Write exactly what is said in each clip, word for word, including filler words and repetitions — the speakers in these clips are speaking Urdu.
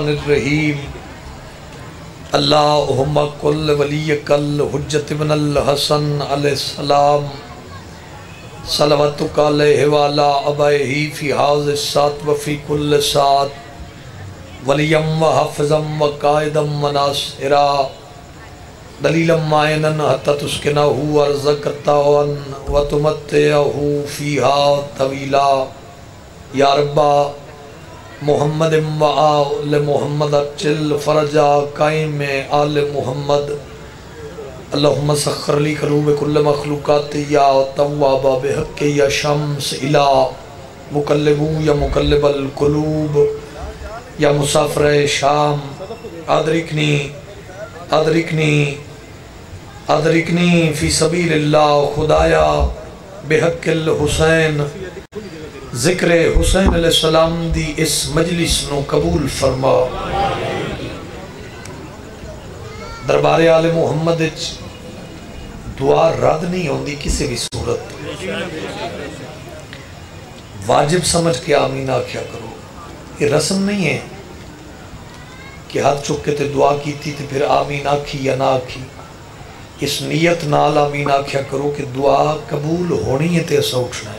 الرحیم اللہم کل ولیک الحجت ابن الحسن علیہ السلام صلواتک علیہ وعلا ابائہی فی حاض السات وفی کل سات ولیم و حفظم و قائدم و ناصرا دلیلم مائنن حتی تسکنہو ارزقتاون و تمتعہو فیہا طویلا یا ربا محمد و آل محمد اچل فرجا قائم آل محمد اللہم سخر لی قلوب کل مخلوقات یا تواب بحق یا شمس الہ مقلبو یا مقلب القلوب یا مسافر شام ادرکنی ادرکنی ادرکنی فی سبیل اللہ خدایا بحق الحسین ذکر حسین علیہ السلام دی اس مجلس نو قبول فرما دربار آل محمد دعا رد نہیں ہوندی کسی بھی صورت واجب سمجھ کے آمین آکھیا کرو یہ رسم نہیں ہے کہ ہاتھ چک کے تے دعا کی تھی تے پھر آمین آکھی یا نہ آکھی اس نیت نال آمین آکھیا کرو کہ دعا قبول ہونی ہے تے ایسا اٹھنا ہے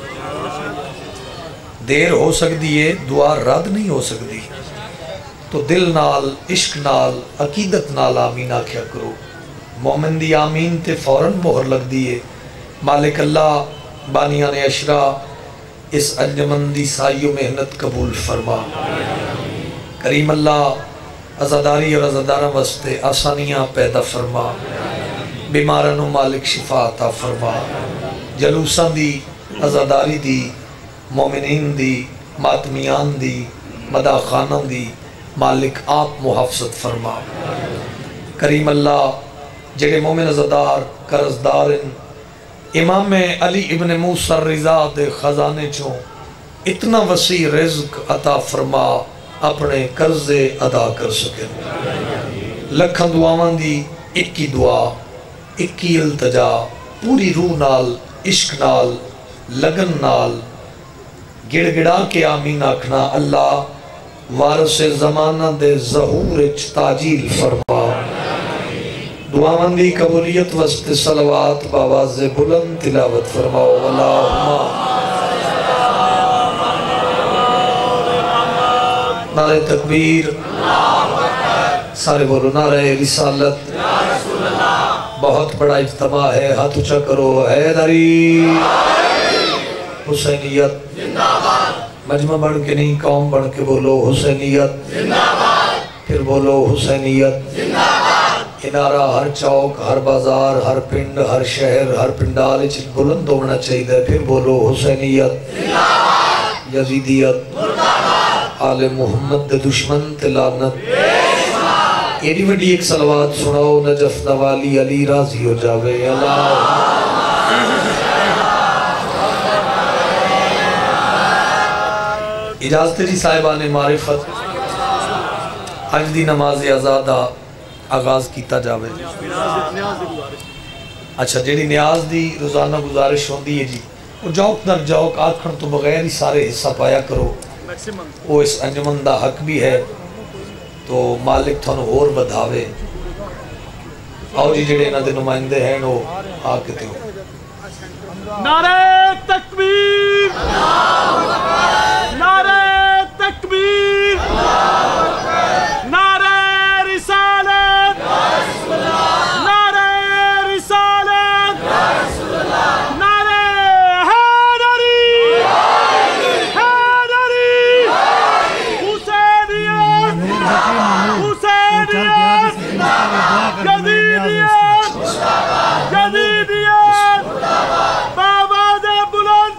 دیر ہو سکتی ہے دعا رد نہیں ہو سکتی تو دل نال عشق نال عقیدت نال آمین آکھیا کرو مومن دی آمین تے فوراں مہر لگ دیئے مالک اللہ بانیان اشرا اس انجمن دی سائیو محنت قبول فرما کریم اللہ ازاداری اور ازادارہ واسطے آسانیاں پیدا فرما بیمارن و مالک شفا عطا فرما جلوسان دی ازاداری دی مومنین دی ماتمیان دی مدہ خانان دی مالک آپ محافظت فرما کریم اللہ جڑے مومن ازادار قرضدارن امام علی ابن موسیٰ الرضا دے خزانے چوں اتنا وسیع رزق عطا فرما اپنے قرض ادا کر سکیں لکھن دعاوان دی اکی دعا اکی التجا پوری روح نال عشق نال لگن نال گڑ گڑا کے آمین آکھنا اللہ وارث زمانہ دے ظہور اچ تاجیل فرما دعا مندی قبولیت وسط صلوات باواز بلند تلاوت فرماؤ اللہم نعرہ تکبیر سارے بولو نعرہ رسالت بہت بڑا اجتماع ہے ہاتھ اچھا کرو حیدری حسینیت مجمع بڑھ کے نہیں قوم بڑھ کے بولو حسینیت پھر بولو حسینیت انارہ ہر چوک ہر بازار ہر پنڈ ہر شہر ہر پنڈال چل بلند ہونا چاہیے پھر بولو حسینیت یزیدیت آل محمد دے دشمن تلانت ایڈی وڈی ایک صلوات سناؤ نجف نوالی علی راضی ہو جاوے اللہ اجازت جی صاحبان معرفت حج دی نماز آزادہ آغاز کیتا جاوے اچھا جیڑی نیاز دی روزانہ گزارش ہوندی ہے جی وہ جوک در جوک آکھن تو بغیر ہی سارے حصہ پایا کرو وہ اس انجمن دا حق بھی ہے تو مالک تھانو اور بدھاوے آؤ جی جیڑے انہ دے نمائندے ہیں وہ آکتے ہو نعرہ تکبیر نعرہ تکبیر نعرہ رسالت نعرہ رسالت نعرہ حیدری حیدری حسینیت حسینیت جدیدیت جدیدیت باواز بلند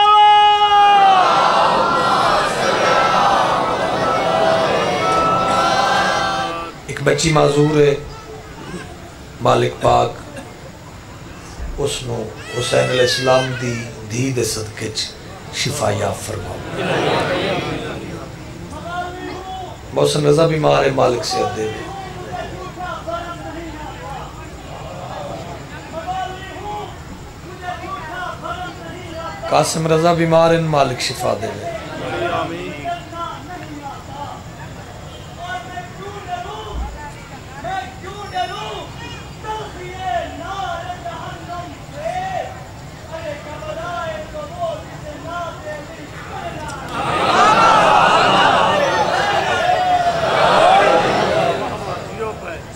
ایک بچی معذور ہے مالک پاک اس نو حسین علیہ السلام دی دھی دے صدقے شفا یاب فرماؤ محسن رضا بیمار ہے مالک سے دے دے قاسم رضا بیمار ان مالک شفا دے دے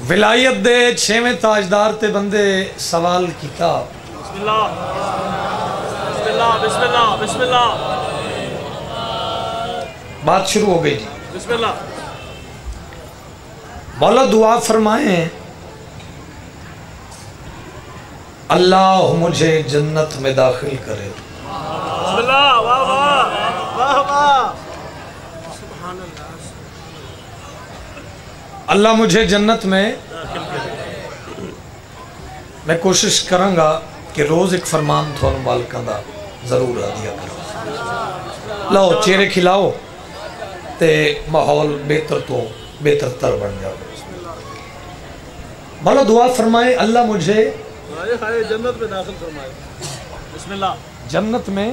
ولایت دے چھویں تاجدار تے بندے سوال کیتا. بسم اللہ بسم اللہ بسم اللہ بسم اللہ. بات شروع ہو گئی جی. بسم اللہ. مولا دعا فرمائیں اللہ مجھے جنت میں داخل کرے. بسم اللہ. واہ واہ واہ واہ. اللہ مجھے جنت میں. میں کوشش کروں گا کہ روز ایک فرمان تھوڑا مالکاں دا ضرور دیا کرو. لاؤ چہرے کھلاؤ تے ماحول بہتر تو بہتر تر بن جاؤ. مولا دعا فرمائے اللہ مجھے جنت میں داخل فرمائے. بسم اللہ. جنت میں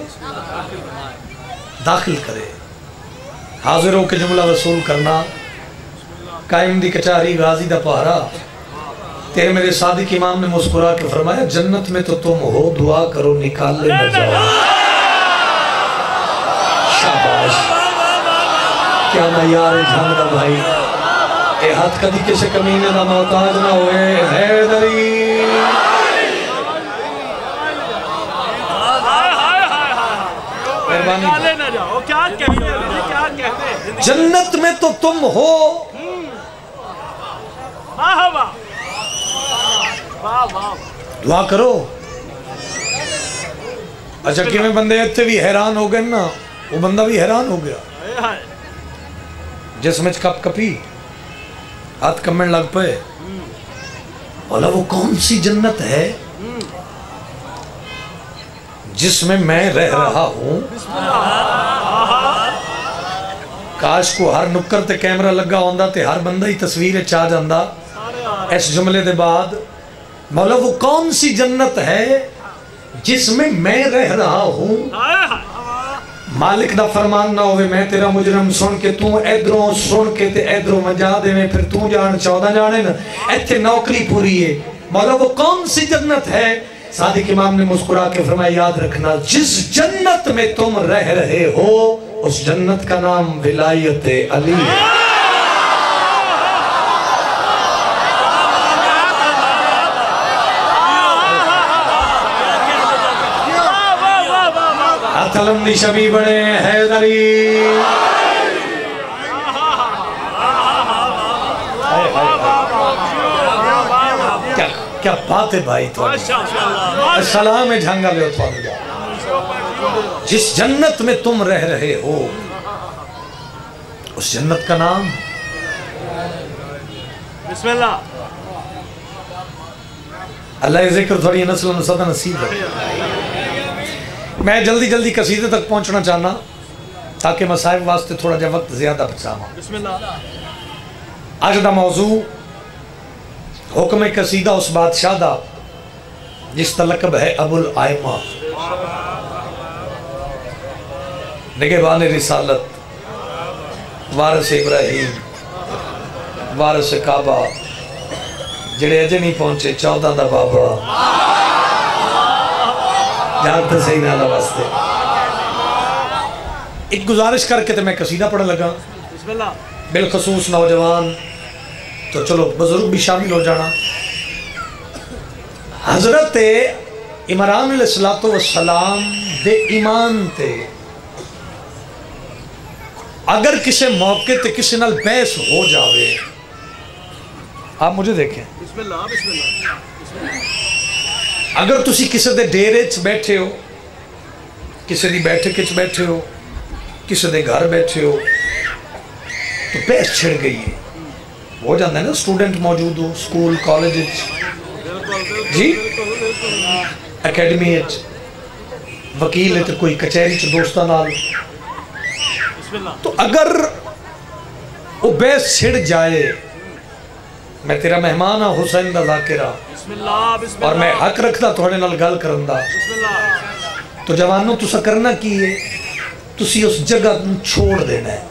داخل کرے. حاضر ہو کے جملہ وصول کرنا. قائم دی کچاری غازی دا پہرا. تیرے میرے صادق امام نے مسکرا کے فرمایا جنت میں تو تم ہو دعا کرو نکال لے نہ جاؤ. شاباش کیا نہ یار جھنگ دا بھائی. اے ہاتھ کدی کسے کمینے دا محتاج نہ ہوئے. حیدری نکالے نہ جاؤ. کیا کہتے ہیں کیا کہتے ہیں. جنت میں تو تم ہو. واہ واہ واہ واہ. دعا کرو. اچھا کہ میں بندے اتھے بھی حیران ہو گئے نا. وہ بندہ بھی حیران ہو گیا جس میں کپ کپی ہاتھ کمن لگ پے. بولا وہ کون سی جنت ہے جس میں میں رہ رہا ہوں. کاش کو ہر نکر تے کیمرہ لگا ہوندہ تے ہر بندہ ہی تصویر چاہ جاندہ. اس جملے دے بعد مولا وہ کون سی جنت ہے جس میں میں رہ رہا ہوں. مالک دا فرمان نہ ہوئے میں تیرا مجرم سن کے تو ایدروں سن کے تے ایدروں مجا دے میں پھر تو جان چودہ جانے نا ایتھے نوکری پوری ہے. مولا وہ کون سی جنت ہے. صادق امام نے مسکرا کے فرمایا یاد رکھنا جس جنت میں تم رہ رہے ہو اس جنت کا نام ولایت علی ہے. اتلم دی شبی بڑے حیدری. کیا بات ہے بھائی تو السلام جھانگا لے تو آنے جاؤ. جس جنت میں تم رہ رہے ہو اس جنت کا نام. بسم اللہ. اللہ ذکر تھوڑی نسل نسل نصیب ہے. میں جلدی جلدی قصیدے تک پہنچنا چاہنا تاکہ مسائب واسطے تھوڑا جا وقت زیادہ بچانا. بسم اللہ. آج دا موضوع حکم قصیدہ اس بادشاہ دا جس کا لقب ہے ابو الائمہ. نگہبان رسالت وارث ابراہیم وارث کعبہ جڑے اجے نہیں پہنچے چودہ دا بابا جانتے صحیح نالا واسطے. ایک گزارش کر کے تو میں قصیدہ پڑھنے لگا. بسم اللہ. بالخصوص نوجوان تو چلو بزرگ بھی شامل ہو جانا. حضرت عمران علیہ السلام دے ایمان تے اگر کسی موقع تے کسی نال بحث ہو جاوے. آپ مجھے دیکھیں. بسم اللہ. بسم اللہ. اگر تسی کسی دے ڈیرے چ بیٹھے ہو کسی دی بیٹھے کچ بیٹھے ہو کسی دے گھر بیٹھے ہو تو بحث چھڑ گئی ہے. ہو جاندہ ہے نا سٹوڈنٹ موجود ہو سکول کالج جی اکیڈمی وکیل ہے تو کوئی کچہری چ دوستہ نال. تو اگر وہ بحث چھڑ جائے میں تیرا مہمان ہاں حسین دا ذاکرہ اور میں حق رکھتا تھوڑے نال گل کرندہ. تو جوانوں تسا کرنا کی ہے تسی اس جگہ چھوڑ دینا ہے.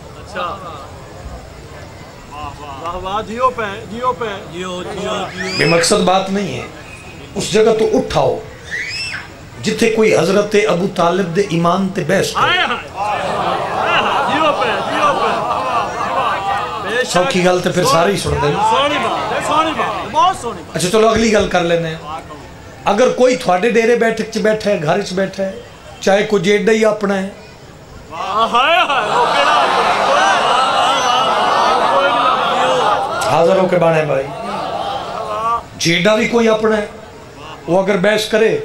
بے مقصد بات نہیں ہے. اس جگہ تو اٹھاؤ جتھے کوئی حضرت ابو طالب دے ایمان تے بحث کرے. سوکھی گل تے پھر سارے ہی سن دیں. سونی بات سونی بات بہت سونی بات. اچھا چلو اگلی گل کر لینے ہیں. اگر کوئی تھوڑے ڈیرے بیٹھک چ بیٹھا ہے گھر چ بیٹھا ہے چاہے کوئی جیڈا ہی اپنا ہے حاضر ہو کے بانے بھائی جیڈا بھی کوئی اپنا ہے وہ اگر بحث کرے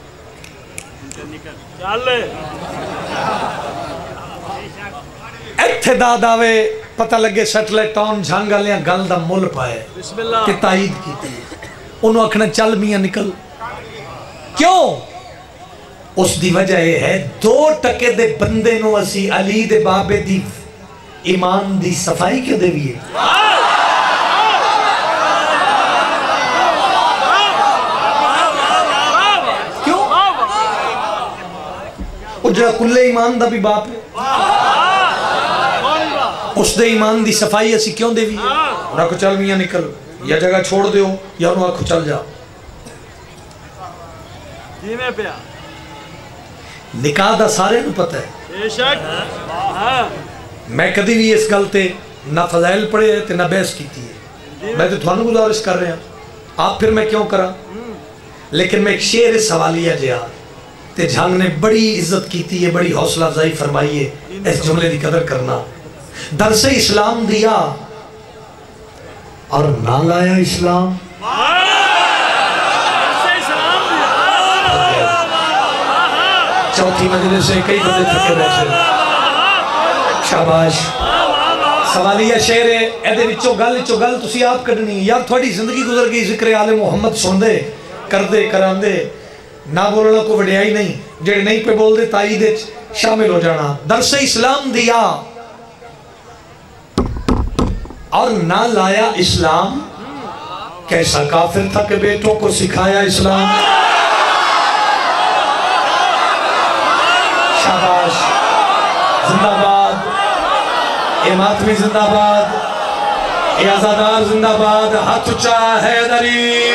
ایتھے داد آوے پتہ لگے سیٹلائٹ ٹاؤن جھانگا لیا گل دا مل پائے کہ تائید کی تھی انہوں اکھنا چل میاں نکل. کیوں؟ اس دی وجہ یہ ہے دو ٹکے دے بندے نو اسی علی دے بابے دی ایمان دی صفائی کیوں دے بھی ہے. کیوں؟ وہ جڑا کلے ایمان دا بھی باپ ہے اس دے ایمان دی صفائی اسی کیوں دے بھی ہے. انہوں آکھو چل میاں نکل یا جگہ چھوڑ دیو یا انہوں آکھو چل جا. نکاح دا سارے نو پتہ ہے. میں کدی بھی اس گلتے نہ فضائل پڑھے تے نہ بحث کیتی ہے. میں تو تھوانو گزارش کر رہے ہیں آپ پھر میں کیوں کرا. لیکن میں ایک شعر سوالیہ جیا تے جھانگ نے بڑی عزت کیتی ہے بڑی حوصلہ افزائی فرمائی ہے اس جملے دی قدر کرنا. درس اسلام دیا اور نہ لایا اسلام. چوتھی مجلس سے کئی بندے تھکے بیٹھے شاباش. سوالیہ شعر ہے ایدے وچوں گل وچوں گل تسی آپ کرنی یار تھوڑی زندگی گزر گئی ذکر آل محمد سن دے کر دے کران دے نہ بولنا کو وڈیائی نہیں جڑے نہیں پہ بول دے تائید شامل ہو جانا. درس اسلام دیا اور نہ لایا اسلام کیسا کافر تھا کہ بیٹوں کو سکھایا اسلام. شاباش زندہ باد اے ماتمی زندہ باد اے آزادار زندہ باد ہاتھ اچھا حیدری.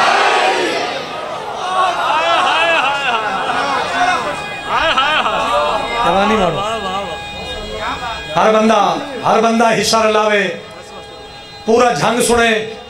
جوانی مارو ہر بندہ ہر بندہ حصہ رلاوے پورا جھنگ سنے.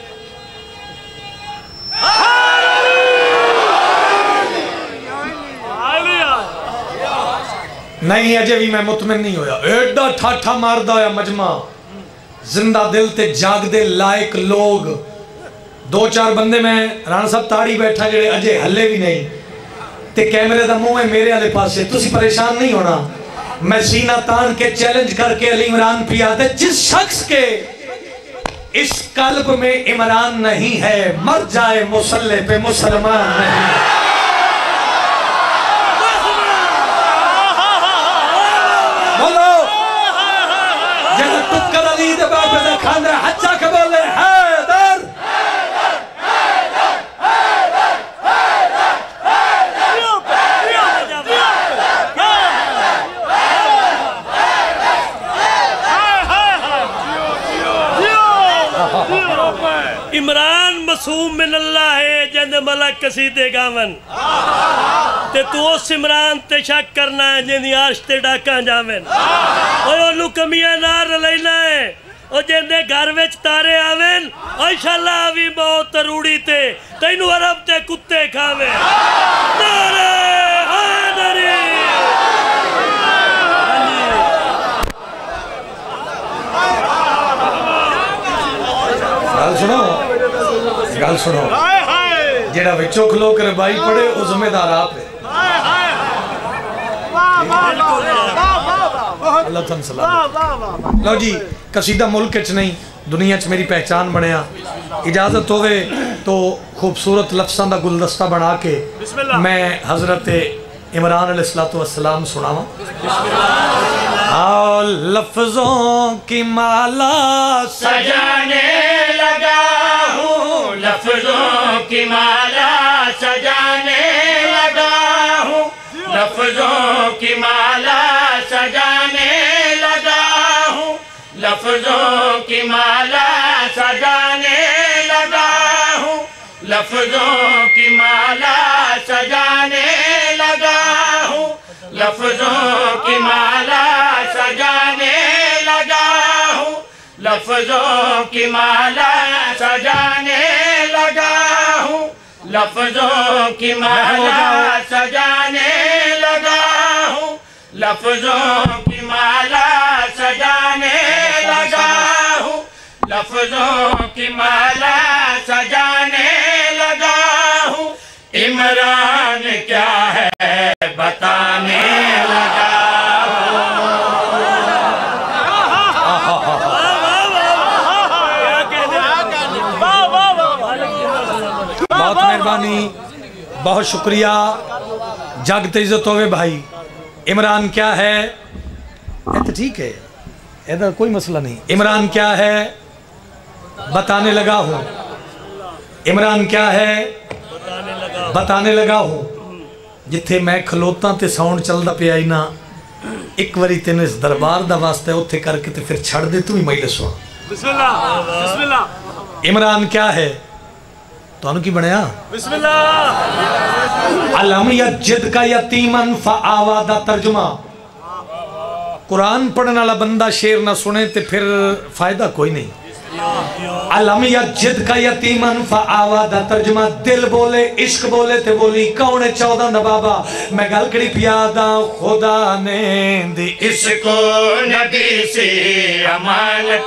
نہیں اجے بھی میں مطمئن نہیں ہویا ایڈا ٹھاٹھا ماردہ ہویا مجمع زندہ دل تے جاگ دے لائق لوگ دو چار بندے میں رانا صاحب تاڑی بیٹھا جڑے اجے ہلے بھی نہیں تے کیمرے دا منہ ہے میرے والے پاسے تسی پریشان نہیں ہونا. میں سینہ تان کے چیلنج کر کے علی عمران پیا دے جس شخص کے اس قلب میں عمران نہیں ہے مر جائے مسلح پہ مسلمان نہیں. علی دے باپے دے کھاندے حجہ کے بولے حیدر عمران مسوم من اللہ ہے جند ملک کسیدے گاون تے تو اس عمران تے شک کرنا ہے جندی عرش تے ڈاکاں جاون اوہ انہوں کمیاں نار لینا ہے او جندے گھر وچ تارے آوین انشاءاللہ آوی موت روڑی تے تینو عرب تے کتے کھاوے. نعرہ حیدری. گل سنو گل سنو جیڑا وچوں کھلو کر بائی پڑے او ذمہ دار آپ ہے. اللہ تن سلام. لو جی قصیدہ ملک اچ نہیں دنیا چ میری پہچان بنیا اجازت ہوئے تو خوبصورت لفظاں دا گلدستہ بنا کے میں حضرت عمران علیہ السلام سناواں. آؤ لفظوں کی مالا سجانے لگا ہوں لفظوں کی مالا سجانے لگا ہوں لفظوں کی مالا سجانے لگا ہوں لفظوں کی مالا سجانے لگا ہوں لفظوں کی مالا سجانے لگا ہوں لفظوں کی مالا سجانے لگا ہوں लफ्जों की माला सजाने लगा हूँ, लफ्जों की माला सजाने लगा हूँ, लफ्जों की माला सजाने लगा हूँ, लफ्जों की माला सजाने लगा हूँ। इमरान क्या है बताने लगा हूँ। बहुत मेहरबानी, बहुत शुक्रिया। जगत इज्जत होवे भाई। इमरान क्या है? ये तो ठीक है, ऐसा कोई मसला नहीं। इमरान क्या है बताने लगा हूँ। इमरान क्या है बताने लगा हूँ। जिथे मैं खलोता ते साउंड चलदा पिया ही ना, एक बारी तेन इस दरबार दा वास्ता उत्थे करके ते फिर छड़ दे तू ही मजलिस सुन। बिस्मिल्लाह बिस्मिल्लाह। इमरान क्या है तुहानू की बनया? बिस्मिल्लाह। अलम यजिद का यतीमन फआवा दा तर्जुमा। कुरान पढ़ने वाला बंदा शेर ना सुने ते फिर फायदा कोई नहीं। अलम यजिद का यतीमन फआवा दा तर्जुमा। दिल बोले इश्क बोले ते बोली कौन है चौदह दा बाबा। मैं गल करी पियादा खुदा ने दी इसको नबी से अमानत।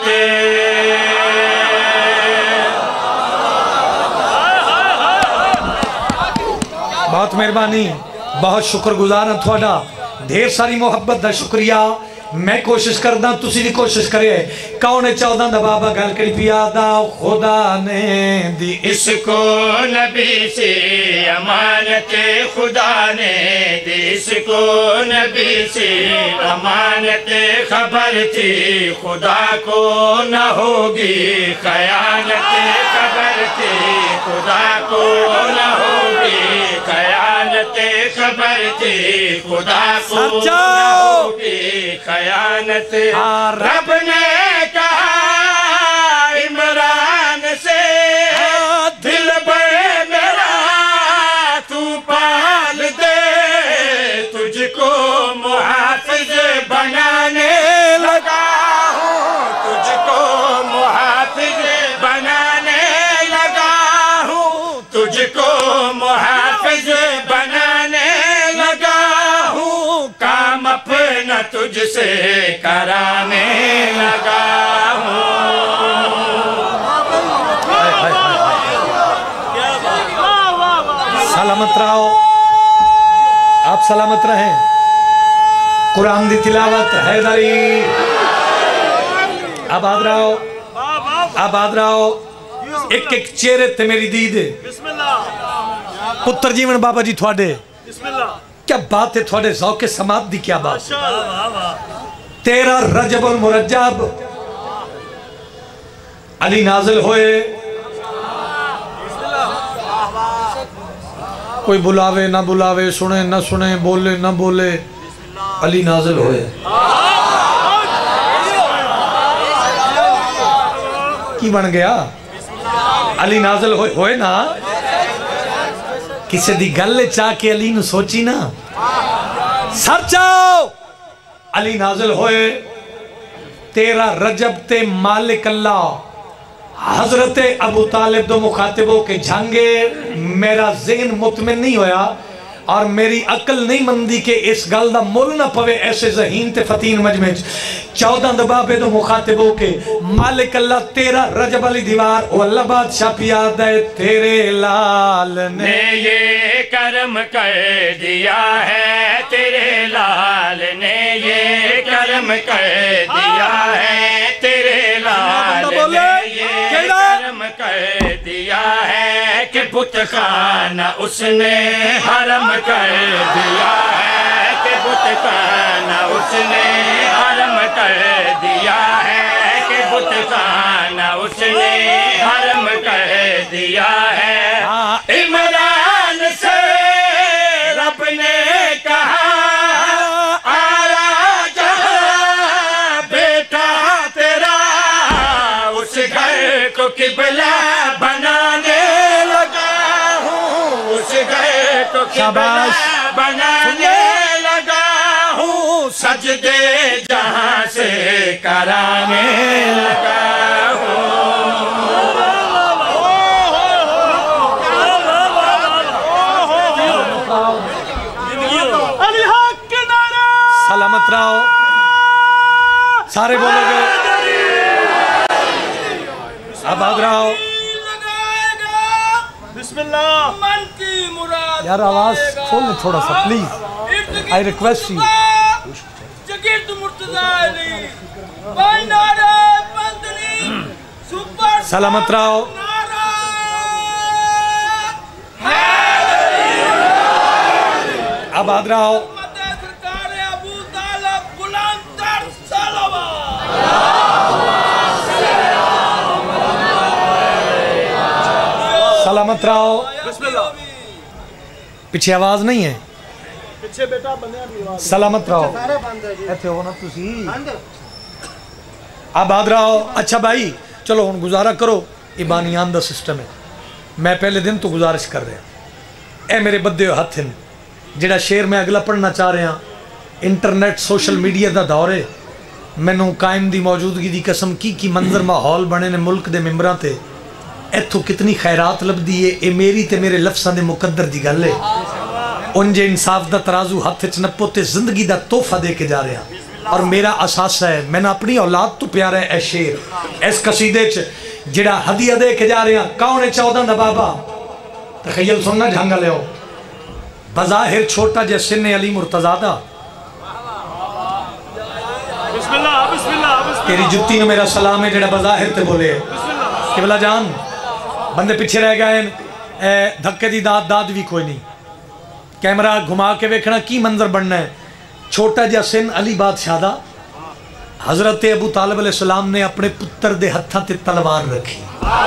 बहुत मेहरबानी, बहुत शुक्रगुजार हाँ थोड़ा। ढेर सारी मोहब्बत का शुक्रिया। मैं कोशिश करदा तुसी भी कोशिश करे। कौन है चौदह दा बाबा गल करी पियादा खुदा ने दी इसको नबी से अमानत। खुदा ने दी इसको नबी से अमानत। खबर थी खुदा को न होगी खयानत। खबर थी खुदा को न होगी खयानत। खबर थी खुदा को न होगी खयानत। रब ने कहा इमरान से दिल बड़े मेरा तू पाल दे। तुझको मुहाफिज बनाने लगा हूँ। तुझको मुहाफिज बनाने लगा हूँ। तुझको मुहाफिज बनाने लगा हूँ। काम अपना तुझसे कराने लगा हूँ। सलामत रहो, आप सलामत रहें। कुरान दी तिलावत हैदरी। आबाद रहो, आबाद रहो। एक एक चेहरे ते मेरी दीद। पुत्र जीवन बाबा जी थोड़े क्या बात है। थोड़े ज़ौक़े समात दी क्या बात। तेरा रजब और मुरज्जब अली नाजिल होए। कोई बुलावे ना बुलावे, सुने ना सुने, बोले ना बोले, अली नाजिल होए। की बन गया? अली नाजिल होए, होए ना। किसी दी गल चाह के अली नु सोची ना। सर चाओ अली नाजिल होए। तेरा रजब ते मालिक अल्लाह हजरत अबू तालिब दो मुखातिबों के झांगे। मेरा ज़हन मुतमिन नहीं होया और मेरी अकल नहीं मंदी के इस गल दा मुल ना पवे ऐसे ज़हीन ते फतीन मजमे चौदह दबाबे दो मुखातिबों के मालिक अल्लाह। तेरा रजब वाली दीवार ओ अल्लाह बादशाह पिया दे। तेरे लाल ने ये करम कर दिया है। तेरे लाल ने ये करम कर दिया है। तेरे लाल ने ये करम कर दिया है कि बुत खाना उसने हरम कर दिया है। कि बुत खाना उसने हरम कर दिया है। कि बुत खाना उसने हरम कर दिया है। इमरान से रब ने कहा आया जहाँ बेटा तेरा। उस घर को किबला बनाने लगा हूँ। उस घर को किबला बनाने लगा हूँ। सजदे जहां से कराने लगा सलामत रहो सारे बोलोगे आबाद रहो बिस्मिल्लाह मन की मुराद यार आवाज खोल थोड़ा सा प्लीज आई रिक्वेस्ट यू जगीरत मुर्तजा अली भाई नारे बंदनी सुपर सलामत रहो आबाद रहो सलामत रहो पीछे आवाज नहीं है पीछे बेटा बंदे दी आवाज सलामत रहो ऐथे हो ना तुसी आबाद रहो अच्छा भाई चलो हुन गुजारा करो ये बानियान दा सिस्टम है मैं पहले दिन तो गुजारिश कर रहा ए मेरे बद्दे हथ हैं जेड़ा शेर मैं अगला पढ़ना चाह रहा इंटरनेट सोशल मीडिया दा दौर है मैनू कायम दी मौजूदगी दी कसम की की मंजर माहौल बने ने मुल्क दे मेंबरां ते इत्थों कितनी खैरात लभदी है ये मेरी ते मेरे लफ्ज़ां दे मुकद्दर दी गल है उंजे इंसाफ दा तराजू हथ च नप्पो ते जिंदगी दा तोहफा दे के जा रहा और मेरा असासा है मैंने अपनी औलाद तो प्यारा है ए शेर इस कसीदे च जिहड़ा हदिया दे के जा रहा कौन है चौदह दा बाबा तखय्युल सुनना झांगा लियो बज़ाहिर छोटा जे सिन्ने अली मुर्तज़ा दा बिस्मिल्लाह बिस्मिल्लाह तेरी जुत्ती ने मेरा सलाम है जेड़ा बज़ाहिर ते बोले किबला जान बंदे पीछे रह गए धक्के दी दाद दाद भी कोई नहीं कैमरा घुमा के वेखना की मंजर बनना है छोटा जिहा सिन अली बादशाह दा हजरत अबू तालिब अलैहिस्सलाम ने अपने पुत्र दे हत्थां ते तलवार रखी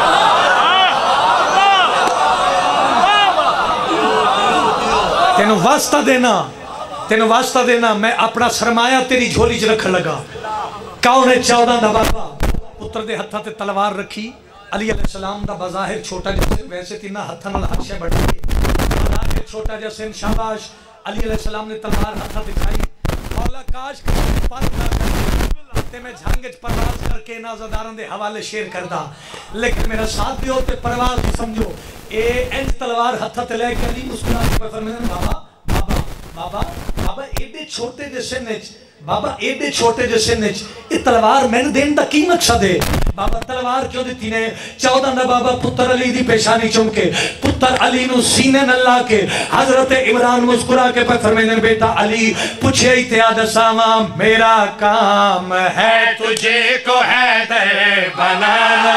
तेनू वास्ता देना तेनू वास्ता देना मैं अपना सरमाया तेरी झोली च रखन लगा कौन है चौदह दा बाबा पुत्र दे हत्थां ते तलवार रखी अली अलैहिस्सलाम दा बज़ाहिर छोटा जिहा वैसे तिना हत्थां नाल हथ शे बढ़ी बज़ाहिर छोटा जिहा सिन शाबाश अली अलैहिस्सलाम ने तलवार हत्थां ते खाई मौला काश पर ना ते मैं झंग च परवाज़ करके नाज़ादारां दे हवाले शेर करदा लेकिन मेरा साथ दियो ते परवाज़ समझो ए इंज तलवार हत्थां ते लेके अली मुस्कुरा के फरमांदे बाबा बाबा बाबा बाबा एडे छोटे जे सिन च बाबा एडे छोटे जे सिन च ये तलवार मैंने देन दा की मकसद है बाबा तलवार क्यों दी ने चौदह दा बाबा पुत्र अली दी पेशानी चुम के पुत्र अली नु सीने न ला के हजरत इमरान मुस्कुरा के पर फरमाने बेटा अली पूछे इत्याद सामा मेरा काम है तुझे को हैदर बनाना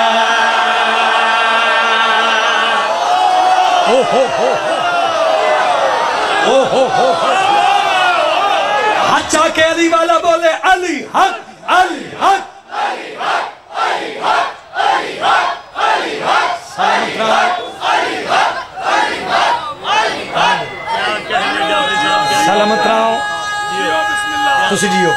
ओ हो हो ओ हो हो अच्छा के अली वाला बोले अली हक अली हक अली हक अली हक अली हक अली हक सलामत रहो सलामत रहो तुसी जियो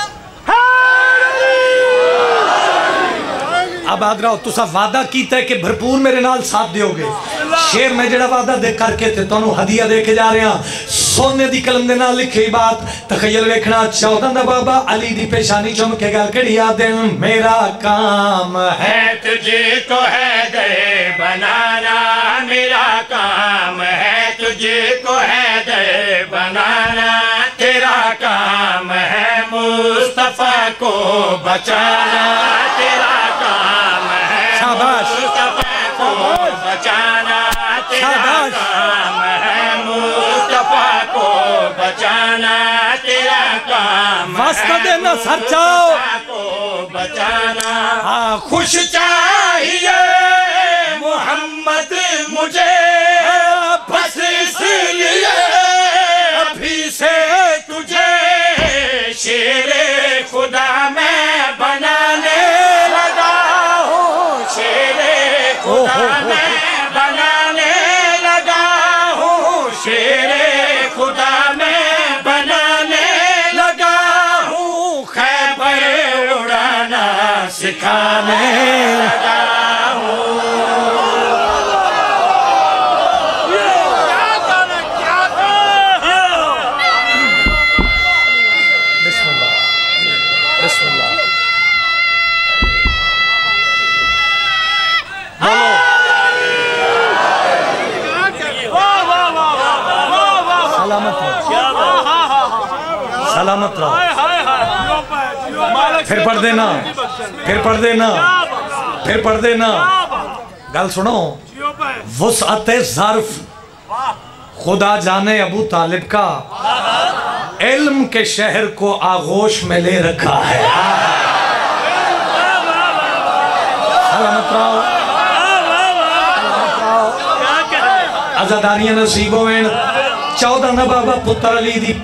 आबाद रहो तुसा वादा कीता है कि भरपूर मेरे नाल साथ दोगे शेर मैं जेड़ा वादा दे करके ते तुहानू हदिया दे के जा रहा सोने दी कलम दे नाल लिखी बात तखय्युल वेखना चौदह दा बाबा अली दी पेशानी चुम के गल कड़ी आ दिन मेरा काम है तुझे को हैदर बनाना मेरा काम है तुझे को हैदर बनाना तेरा काम है मुस्तफा को बचाना तेरा काम है मुस्तफा को बचाना तेरा काम है मुस्तफा को बचाना तेरा काम वास्ता देना सर चाओ को बचाना हाँ खुश चाहिए मोहम्मद मुझे बस इसलिए अभी से तुझे शेरे खुदा मैं बनाने लगा हूँ शेरे खुदा मैं बनाने लगा हूँ शेरे खुदा मैं बनाने लगा हूँ खैबर उड़ाना सिखाने लगा हूँ سلامت رہو. ہائے ہائے ہائے مالک پھر پڑھ دینا پھر پڑھ دینا پھر پڑھ دینا. گل سنو. وسعت ظرف خدا جانے ابو طالب کا علم کے شہر کو آغوش میں لے رکھا ہے. سلامت رہو. عزاداریاں نصیب ہوئیں. چودہ نبابہ پتر علی دی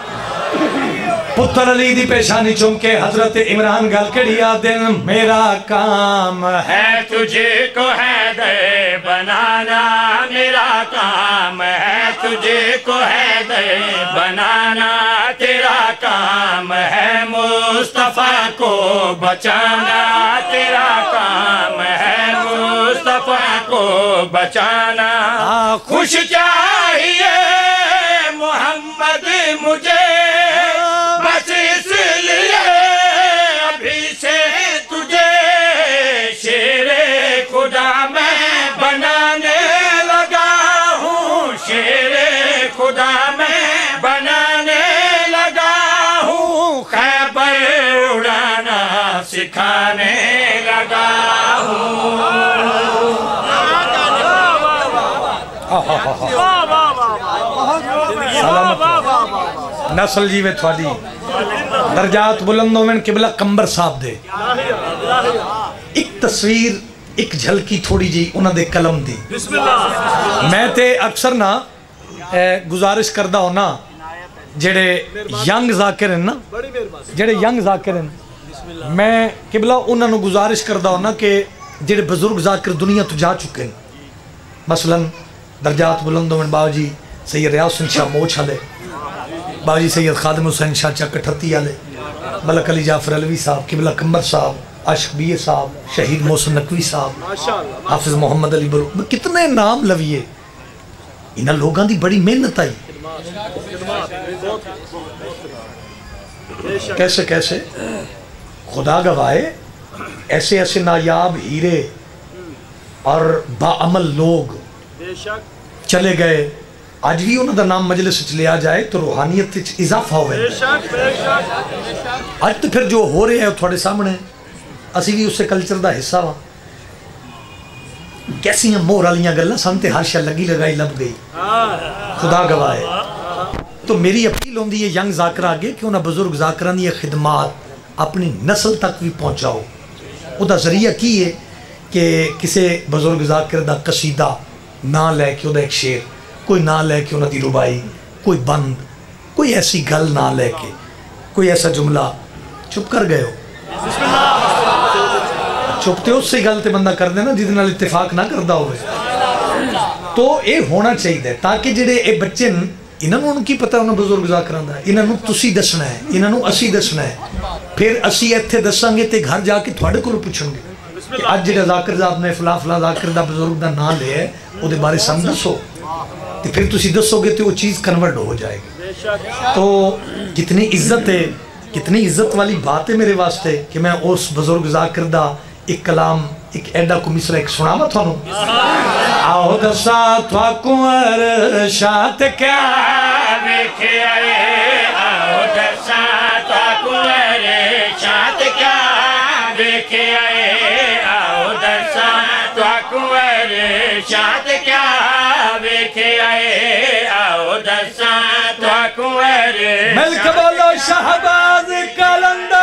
پتر علی دی پیشانی چوم کے حضرت عمران گل کڑیا دن میرا کام ہے تجھے کو حیدر بنانا میرا کام ہے تجھے کو حیدر بنانا تیرا کام ہے مصطفیٰ کو بچانا تیرا کام ہے مصطفیٰ کو بچانا. خوش چاہیے محمد مجھے بس اس لیے ابھی سے تجھے شیر خدا میں بنانے لگا ہوں شیر خدا میں بنانے لگا ہوں خیبر اڑانا سکھانے لگا ہوں. نسل جیوے تھوڑی درجات بلندوں میں قبلہ کمبر صاحب دے ایک تصویر ایک جھلکی تھوڑی جی انہوں نے کلم دی. میں تے اکثر نا گزارش کردہ ہونا جڑے ینگ ذاکر ہیں نا جڑے ینگ ذاکر ہیں میں قبلہ انہوں نے گزارش کردہ ہونا کہ جڑے بزرگ ذاکر دنیا تو جا چکے ہیں. مثلا درجات بلندوں میں بابا جی سید ریاض حسین شاہ موچ آلے بابا جی سید خادم حسین شاہ چا کٹھتی آلے ملک علی جعفر علوی صاحب قبلہ کمبر صاحب عاشق بیہ صاحب شہید محسن نقوی صاحب حافظ محمد علی برو کتنے نام لویے. انہاں لوگاں دی بڑی محنت آئی. کیسے کیسے خدا گواہے ایسے ایسے نایاب ہیرے اور باعمل لوگ چلے گئے. آج بھی انہوں دا نام مجلس چلے آ جائے تو روحانیت اضافہ ہوئے. آج تو پھر جو ہو رہے ہیں تھوڑے سامنے اسی بھی اس سے کلچر دا حصہ ہوا. کیسی ہیں مور والیاں گلاں سنتے ہر شے لگی لگائی لب گئی. خدا گواہ ہے. تو میری اپیل ہوندی ہے ینگ ذاکر آگے کہ انہاں بزرگ ذاکران یہ خدمات اپنی نسل تک بھی پہنچاؤ. وہ دا ذریعہ کی ہے کہ کسے بزرگ ذاکر دا قصیدہ نہ لے کے دا ایک شعر کوئی نہ لے کے انہاں دی ربائی کوئی بند کوئی ایسی گل نہ لے کے کوئی ایسا جملہ چپ کر گئے ہو. چپتے اس سے گل تے بندہ کر دینا جس نال اتفاق نہ کردہ ہوئے. تو اے ہونا چاہیے تاکہ جڑے اے بچے انہاں نوں کی پتہ انہاں بزرگ ذاکران دا انہاں نوں تسی دسنا ہے انہاں نوں اسی دسنا ہے. پھر اسی ایتھے دساں گے تے گھر جا کے تھوڑے کولوں پوچھیں گے کہ اج جڑا ذاکر صاحب نے فلاں فلاں ذاکر دا بزرگ دا نام لیا ہے او دے بارے سم دسو. تو پھر تسی دسو گے تو وہ چیز کنورٹ ہو جائے گی. تو کتنی عزت ہے کتنی عزت والی بات ہے میرے واسطے کہ میں اس بزرگ ذاکر دا ایک کلام ایک ایڈا کو مصرع ایک سناما تھانو. آؤ دسا تھا کنور شاعت کیا ویکھے آئے آؤ دسا تھا کنور شاعت کیا ویکھے آئے آؤ دسا تھا کنور شاعت کیا ویکھے آئے آؤ دسا تھا کنور ملک بولو شہباز کلندر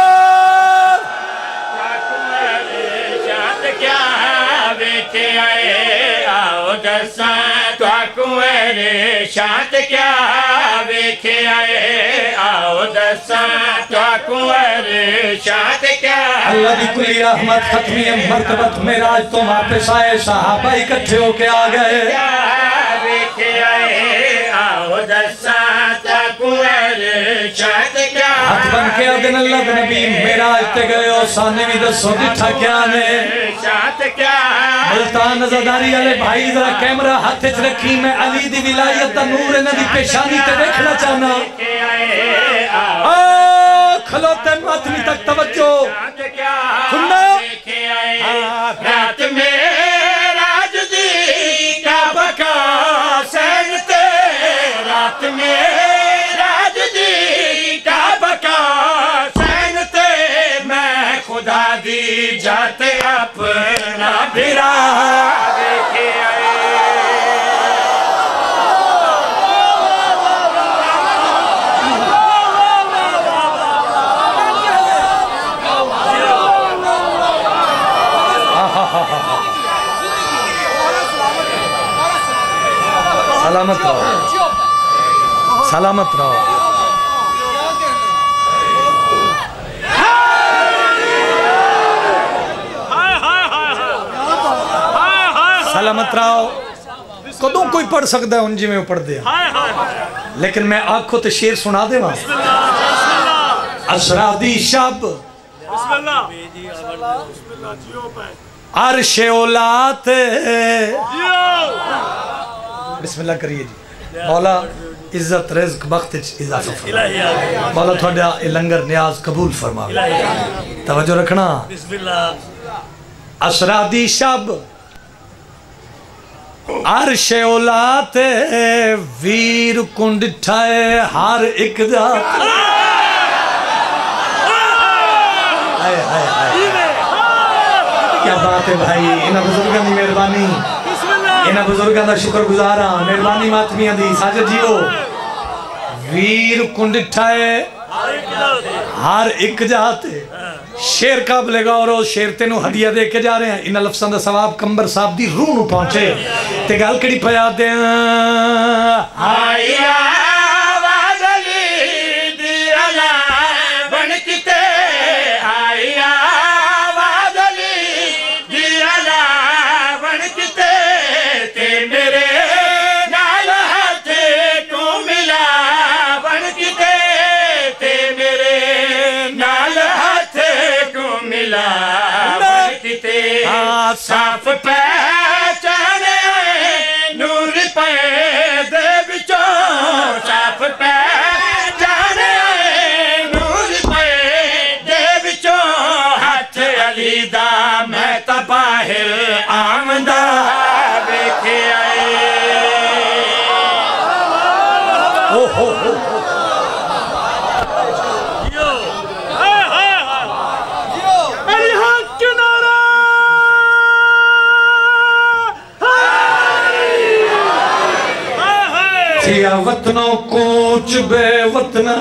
ویکھے آئے آؤ دساں تھا کنور شاعت کیا ویکھے آئے آؤ دساں تھا کنور شاعت کیا. اللہ دی کلی رحمت ختمی مرتبت معراج تو واپس آئے صحابہ اکٹھے ہو کے آ گئے. ویکھے آئے آؤ دساں تھا کنور شاعت کیا ہاتھ بن کے آدن اللہ دے نبی معراج تے گئے ہو سانے بھی دسو دٹھا کیا نے شاعت کیا. ملتان عزاداری والے بھائی ذرا کیمرہ ہاتھ وچ رکھی میں علی دی ولایت دا نور انہاں دی پیشانی تے دیکھنا چاہنا. آ کھلوتے ماتمی تک توجہ سننا. رات میں راج دی کا بکا سینتے رات میں راج دی अपना बिरा देखे आए। सलामत रहो, सलामत रहो। सलामत रहो। कदों कोई पढ़ सकता है उन जिमें वो पढ़ते हैं, लेकिन मैं आखो तो शेर सुना दे वहां। असरादी शब अरशे औलात, बिस्मिल्लाह करिए जी। मौला इज्जत रिज़्क बख्त इजाफा फरमा। मौला थोड़ा ये लंगर न्याज कबूल फरमा। तवज्जो रखना। असरादी शब अरशे औलात, वीर कुंड ठाए हर एक जात। हाय हाय हाय, क्या बात है भाई। इन्हां बुजुर्गों की मेहरबानी, इन्हां बुजुर्गों का शुक्रगुजार हाँ। मेहरबानी मातमिया दी। साजद जीओ वीर कुंड ठाए हर एक जात। शेर काबले गौर, शेर तेनू हदिया दे के जा रहे हैं। इन लफ्ज़ां दा सवाब कंबर साहब दी रूह नूं पहुंचे ते गल किहड़ी पया दे। आया वादली दी अला बन किते, आया वादली दी अला बन किते, ते मेरे नाल हाथ को मिला बन किते, ते मेरे नाल हाथ को मिला बन किते। साफ पहचाने नूर पे दे बिचो, साफ पहचाने नूर पे दे बिचो, हाथ अली दा मैं ता बाहर आमदा वेखे आए। ओ हो हो वतनों कूच बे वतना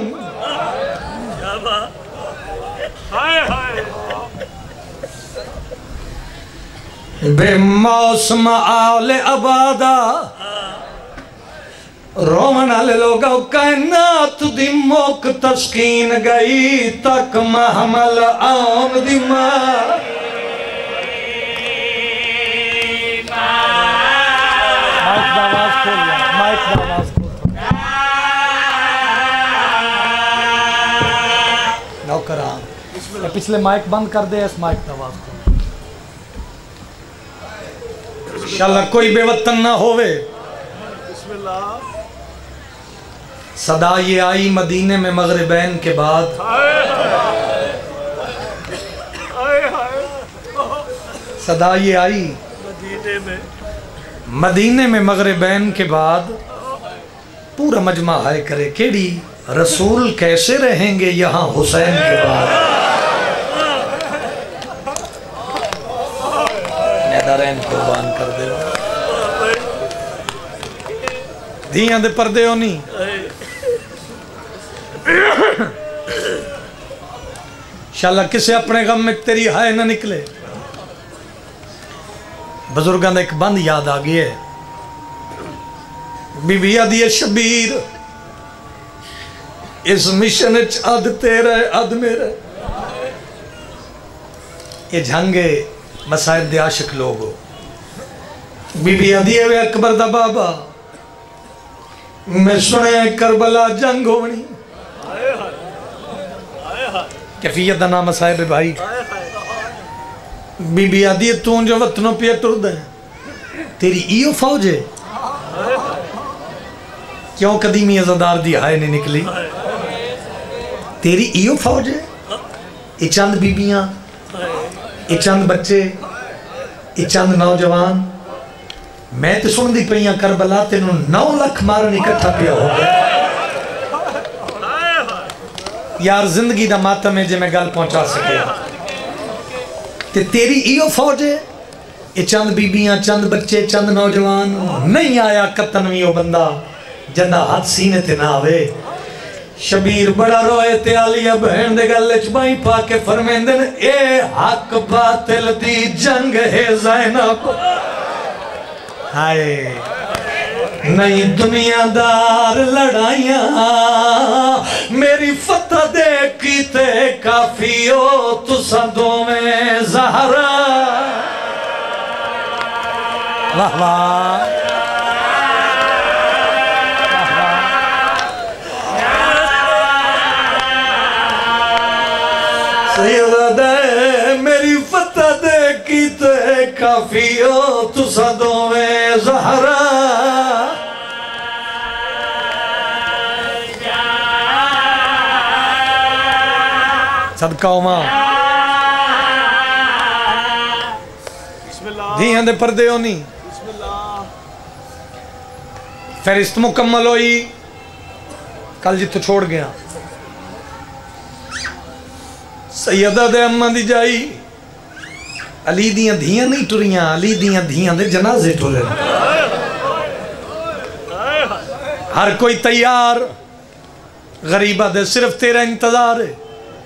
बे मौसम आले आबादा, रोमन आले लोग कायनात दी मोक तस्कीन गई तक महमल आम दी मां। पिछले माइक बंद कर दे, इस माइक का आवाज को। इंशाअल्लाह कोई बेवतन ना होवे। सदा ये आई मदीने में मगरिबैन के बाद, सदा ये आई मदीने में मदीने में मगरिबैन के बाद। पूरा मजमा हाय करे केड़ी रसूल कैसे रहेंगे यहाँ हुसैन के बाद। कुर्बान कर दे धियां दे पर्दे हो नहीं। इंशाअल्लाह किसे अपने गम में तेरी हाय ना निकले। बुजुर्गों का एक बंद याद आ गया है। बीबी आदि शबीर इस मिशन अद तेरा अद मेरा। ये झंगे मसाइल दे आशिक लोग हो। बीबी आदि वे अकबर दा बाबा, मैं सुने करबला जंग होनी। कैफियत दा नाम साहिब भाई। बीबी आदि तू जो वतनों पे टुरदा है, तेरी इो फौज है। क्यों कदीमी अज़ादार दी हाय नहीं निकली? तेरी इो फौज है। ये चंद बीबियां, ये चंद बच्चे, ये चंद नौजवान। मैं तो सुनती पई हां करबला तेनों नौ लख मारन इकट्ठा पिया हो गया। यार जिंदगी दा मातम है जे मैं गल पहुंचा सके। تے تیری ایو فوج ہے، یہ چند بیبیاں، چند بچے، چند نوجوان، نہیں آیا کتنویں وہ بندہ جنہ ہاتھ سینے تے نہ آوے۔ شبیر بڑا روئے تے عالیہ بہن دے گلے چبائیں پا کے فرمیندن اے حق باطل دی جنگ ہے زینب، ہائے نہیں دنیا دار لڑائیاں میری فتح دیکھ کی تے کافی ہو تساں دوویں زہرا۔ واہ واہ سیدہ میری فتح دیکھ کی تے کافی ہو تساں دوویں زہرا۔ صدقہ ماں دھیاں دے پردے ہونی فہرست مکمل ہوئی۔ کل جی تو چھوڑ گیا سیدہ دے اماں دی جائی، علی دیاں دھیاں نہیں ٹریاں، علی دیاں دھیاں دے جنازے ٹرے، ہر کوئی تیار، غریبہ دے صرف تیرا انتظار ہے۔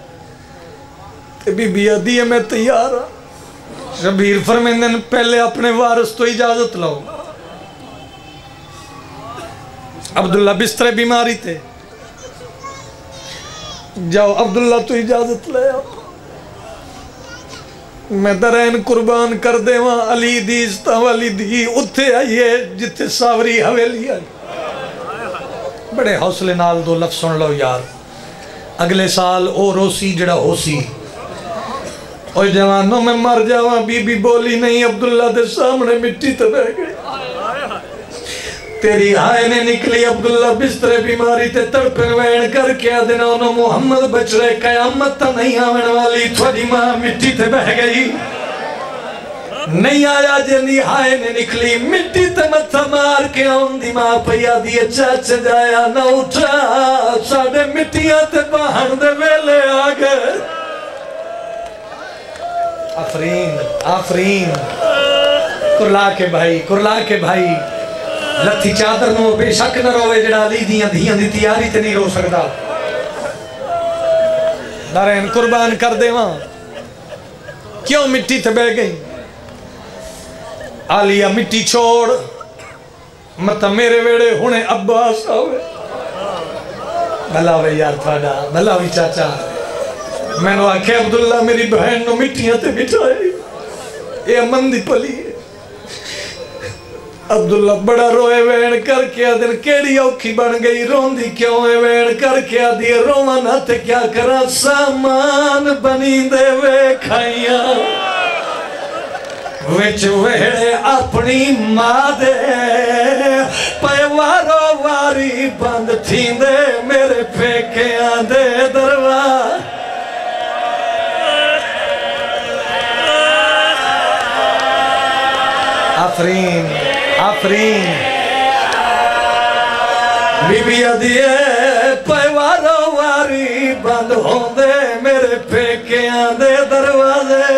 بی بی آدھی میں تیار ہوں۔ شبیر فرمیندن پہلے اپنے وارث تو اجازت لاؤ۔ عبداللہ بستر بیماری تھے، جاؤ عبداللہ تو اجازت لے آؤ، میں درین قربان کر دے وہاں علی دی استا والی دی اتھے آئیے جتے ساوری حویلی آئی۔ بڑے حوصلے نال دو لفظ سن لو یار، اگلے سال او روسی جڑا ہو سی، اوہ جوانوں میں مر جاواں، بی بی بولی نہیں، عبداللہ دے سامنے مٹی تے بہ گئی، تیری ہائے نے نکلی عبداللہ بستر بیماری تے تڑپن وین کر کے آدھنا انہوں محمد بچ رہے، قیامت تا نہیں آمن والی، تھوڑی ماں مٹی تے بہ گئی، نہیں آیا جنی ہائے نے نکلی، مٹی تے متھا مار کے آن دی ماں پیا دیئے چاچ جایا نہ اٹھا، ساڑے مٹیاں تے باہن دے ویلے آگئے۔ آفرین آفرین کرلا کے بھائی کرلا کے بھائی، لتھی چادر نو بے شک نہ روے جڑا علی دیاں دھیاں دی تیاری تے نہیں رو سکتا۔ دارین قربان کر دے وہاں کیوں مٹی تے بہ گئی؟ عالیہ مٹی چھوڑ مطا میرے ویڑے ہونے عباس آوے، بھلا وے یار تھاڑا، بھلا وی چاچا، میں نے آکھے عبداللہ میری بہن نو مٹیاں تے بٹھائی، اے امن دی پلی ہے۔ عبداللہ بڑا روئے وین کر کے آدھن کیڑی اوکھی بن گئی، رون دی کیوں ہے وین کر کے آدھی رومانا تے کیا کرا، سامان بنی دے وے کھائیاں وچ ویڑے اپنی ماں دے، پیوارو واری بند تھیں دے میرے پیکیاں دے درواز۔ آفرین آفرین بی بی آدھیے پیوارو واری بند ہوں دے میرے پیکیاں دے دروازے۔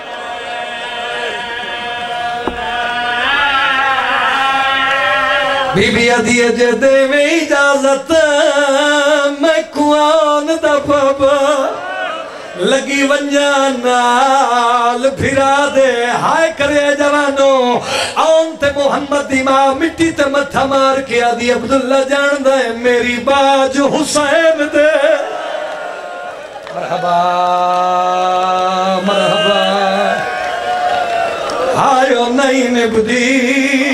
بی بی آدھیے جے دے میں اجازت میں کون دا بابا لگی ونجا نال پھرا دے، ہائے کرے جوانوں آن تے محمد دی ماں مٹی تے متھا مار کے آدھی عبداللہ جان دے میری باج حسین دے۔ مرحبا مرحبا ہائیو نہیں نبدی،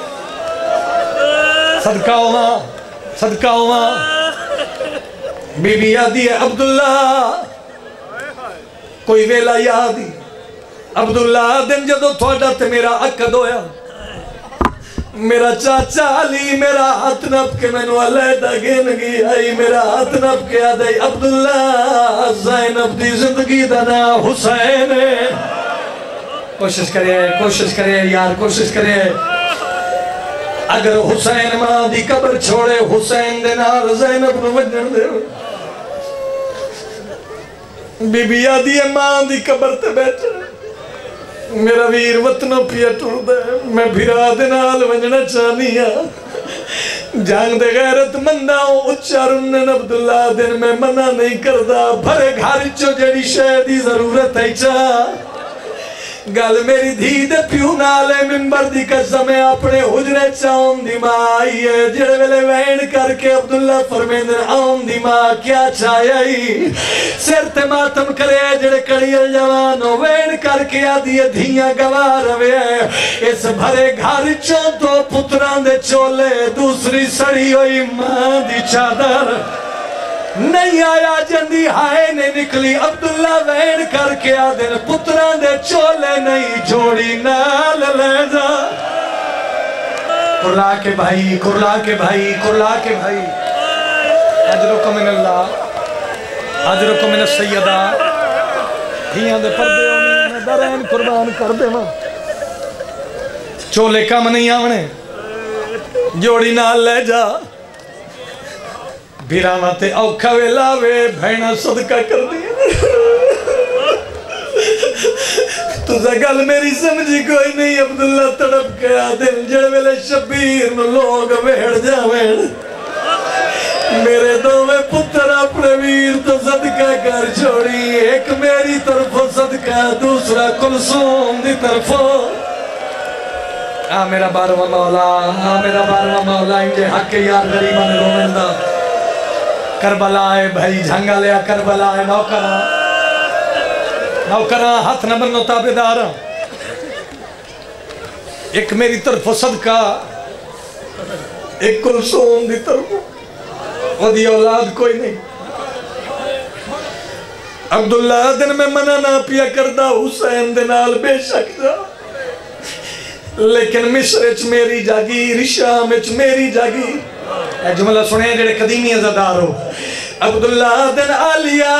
صدقہ ہوا صدقہ ہوا۔ بی بی آدھی عبداللہ کوئی ویلا یادی، عبداللہ دن جدو تھوڑا تے میرا عقد ہویا، میرا چاچا علی میرا ہاتھ نپ کے میں نو علیدہ گین گی آئی، میرا ہاتھ نپ کے آدھائی عبداللہ زینب دی زندگی دنا حسین۔ کوشش کرے کوشش کرے یار کوشش کرے، اگر حسین ماں دی قبر چھوڑے حسین دے نال زینب نو وجن دے۔ بی بی آدھی ماں دی قبر تے بیٹھے، میرا ویر وطنوں پیا ٹر دے میں بھرا دے نال ونجنا چاہنی ہاں جانگ دے غیرت مندہ ہوں اچھا رنن عبداللہ دن میں منع نہیں کردہ بھرے گھاری چو جڑی شہدی ضرورت ہے چاہ گل میری دھی دے پیو نالے ممبر دی قسم ہے اپنے حجرے چاہوں دی ماں آئی ہے جڑے ویلے وین کر کے عبداللہ فرمیندر آؤں دی ماں کیا چاہیے سر تے ماتم کرے جڑے کڑیل جوانو وین کر کے آدھی دھیاں گوار ہوئے اس بھرے گھر چوں تو پتران دے چولے دوسری سڑی ہوئی ماں دی چادر نہیں آیا جندی ہائے نے نکلی عبداللہ وین کر کے آدھر پتران دے چولے نہیں جوڑی نال لے جا کرلا کے بھائی کرلا کے بھائی کرلا کے بھائی اجرکم من اللہ اجرکم من السیدہ دھیاں دے پردے ہونے میں درین قربان کر دے ماں چولے کم نہیں آونے جوڑی نال لے جا بیرانا تے اوکھا ویلاوے بھینا صدقہ کر دیا تو زگل میری سمجھی کوئی نہیں عبداللہ تڑپ گیا دل جڑ ویلے شبیر نو لوگ ویڑ جاویں میرے دو میں پتر اپنے ویر تو صدقہ کر چھوڑی ایک میری طرف صدقہ دوسرا کلثوم دی طرف آ میرا بارو مولا آ میرا بارو مولا انجھے حق یار غریبان رومندہ کربلا ہے بھائی جھنگا لیا کربلا ہے نوکرہ نوکرہ ہاتھ نہ بنو تابدارہ ایک میری طرف صدقہ ایک کلثوم دی طرف ودی اولاد کوئی نہیں عبداللہ دن میں منع نہ پیا کردہ حسین دنال بے شک جا لیکن مصرچ میری جاگیر شامچ میری جاگیر اے جملہ سنے جڑے قدیمی عزدار ہو عبداللہ دن آلیا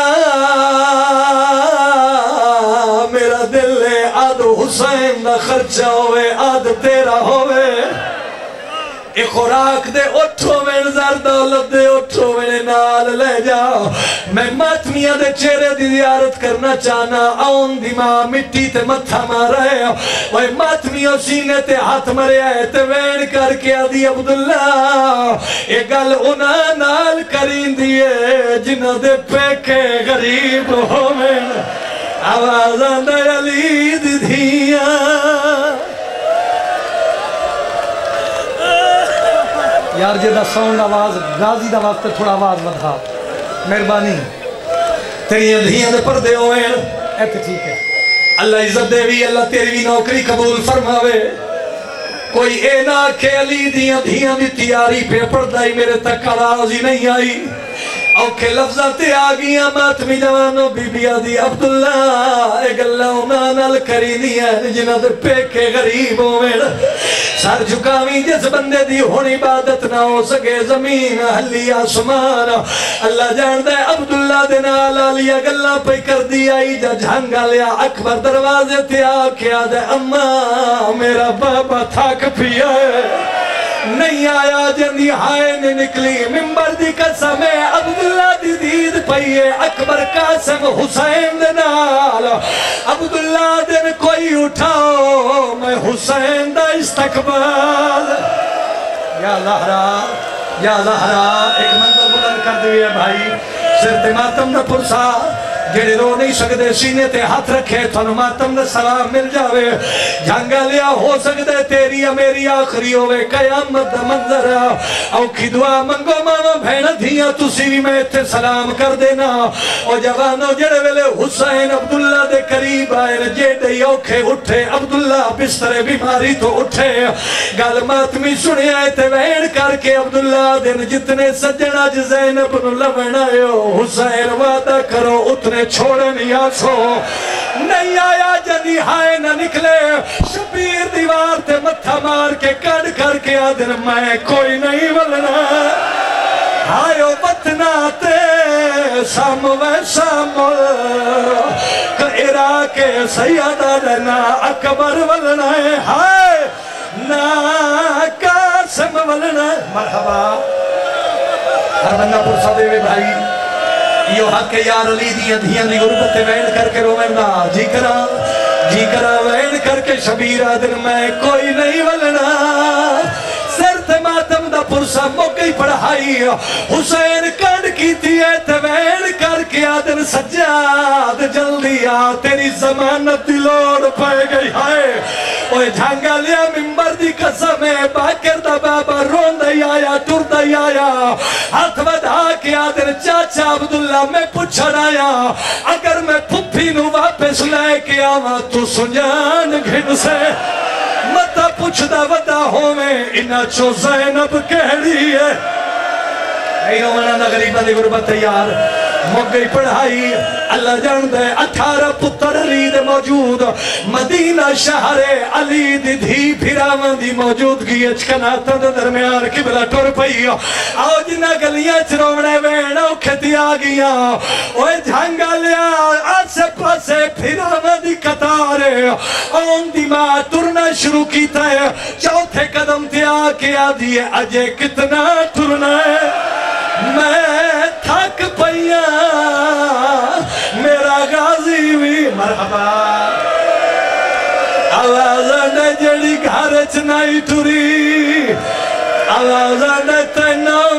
میرا دل ہے آد حسین دا خرچہ ہوئے آد تیرا ہوئے ایک خوراک دے اٹھو میں نظر دولت دے اٹھو میں نال لے جاؤ میں ماتمیہ دے چہرے دی زیارت کرنا چاہنا آن دی ماں مٹی تے متھا مارے وہ ماتمیہ سینے تے ہاتھ مرے آئے تے وین کر کے آدھی عبداللہ ایک گل انہ نال کرین دیئے جنہ دے پیکے غریب ہوئے آوازان دے علی دی دھیاں یار جے دا ساؤنڈ آواز غازی دا واسطے تھوڑا آواز بدھا مہربانی تیری دھیاں دے پردے ہوئے ایتے ٹھیک ہے اللہ عزت دے بھی اللہ تیری بھی نوکری قبول فرماوے کوئی اے نہ کہ علی دیاں دھیاں دی تیاری پہ پردائی میرے تک آوازی نہیں آئی اوکے لفظاتے آگیاں ماتمی جوانو بی بی آدھی عبداللہ اے گلہ انہاں نال کرینی ہے جنہ دے پیکے غریب ہوئے سر جھکاویں جس بندے دی ہونی عبادت نہ ہو سکے زمین حلی آسمان اللہ جان دے عبداللہ دے نال آلیا گلہ پہ کر دی آئی جا جھانگا لیا اکبر دروازے تے آکیا دے اماں میرا بابا تھاک پیا ہے نہیں آیا جندی ہائے نے نکلی ممبر دی قسم ہے عبداللہ دی دید پئیے اکبر قاسم حسین دے نال عبداللہ دن کوئی اٹھاؤ میں حسین دا استقبال یا لہرا یا لہرا ایک منظر بلند کر دیئے بھائی سر ماتم نہ پرسا جڑے رو نہیں سکتے سینے تے ہاتھ رکھے تھانو ماتم دے سلام مل جاوے جھانگا لیا ہو سکتے تیری یا میری آخری ہوئے قیامت دا منظر اوکھی دعا منگو ماما بھین دھیاں تسی بھی میں تے سلام کر دینا او جوانو جڑے ویلے حسین عبداللہ دے قریب آئے جیڑے اوکھے اٹھے عبداللہ بستر بیماری تو اٹھے گال ماتمی سنے آئے تے وین کر کے عبداللہ دن جتنے سجنہ زینب نو لبن آئے حسین وعدہ کرو اتنے چھوڑے نہیں آسو نہیں آیا جنی ہائے نہ نکلے شبیر دیوار تے متھا مار کے کڑ کر کے آدھر میں کوئی نہیں ولنا ہائیو بطنا تے سام ویسا مل عراق سیادہ لنا اکبر ولنا ہے ہائے نا قاسم ولنا مرحبا ہر بندہ پرسا دے بھائی یہ حق یار علی دیاں دھیاں دی غربت وین کر کے رومندا جی کرا جی کرا وین کر کے شبیرہ دن میں کوئی نہیں ولنا سر تے ماتم دا پرسا موقعی پڑھائی حسین کانڈ کی تھی تے وین کر کے آدن سجاد جلدی آ تیری زمانت دلوڑ پہ گئی ہائے اوہ جھانگا لیا ممبر دی قسم ہے باکر دا بابا رون دائی آیا ٹور دائی آیا ہاتھ ودا کے آدن چاچا عبداللہ میں پوچھن آیا اگر میں پھپی نو واپس لے کے آواں تو سنجان گھن سے متا پوچھ دا ودا ہوں میں انہا چو زینب کہڑی ہے اینو منہ دا غریبہ دی غربت تیار مگئی پڑھائی اللہ جان دے اٹھارہ پتر علی دے موجود مدینہ شہر علی دی دھی پھراون دی موجودگی اچکناتا دے درمیان قبلہ ٹور پئی آؤ جنہ گلیاں چرونے وینہ کھتی آگیا اوہ جھانگا لیا آسے پاسے پھراون دی قطارے اون دی ماں ٹرنا شروع کیتا ہے چوتھے قدم تے آکے آدھی ہے اجے کتنا ٹرنا ہے میں تھک پیا میرا غازی بھی مرحبا آوازہ نے جڑی گھارچ نہیں ٹوری آوازہ نے تینوں